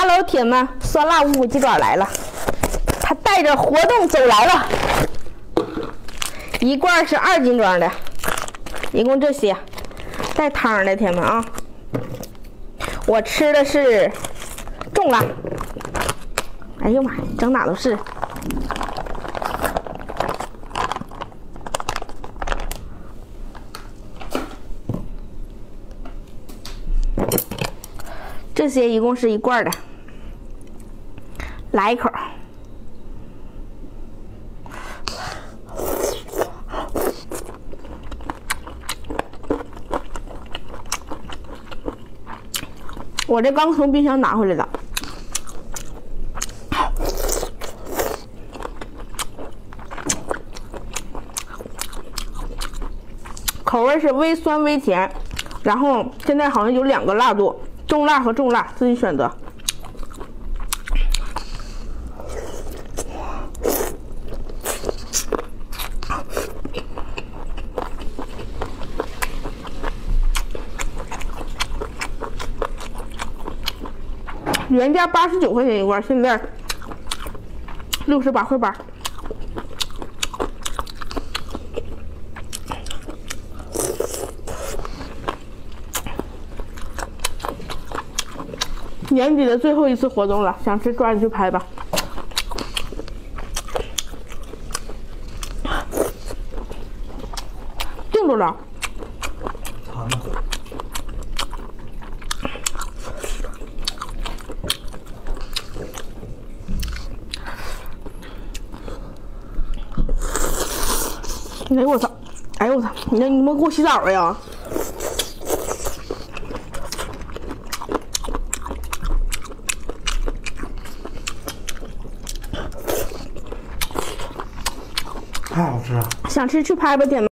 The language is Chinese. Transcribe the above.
Hello， 铁们，酸辣乌骨鸡爪来了，它带着活动走来了。一罐是2斤装的，一共这些，带汤的，铁们啊。我吃的是重辣。哎呦妈呀，整哪都是。这些一共是1罐的，来一口。我这刚从冰箱拿回来的，口味是微酸微甜，然后现在好像有2个辣度。中辣和重辣自己选择。原价89块钱1罐，现在68块8。年底的最后一次活动了，想吃抓紧去拍吧。定住了。哎呦我操！哎呦我操！你们给我洗澡了呀？ 太好吃了！ 想吃去拍吧，姐们。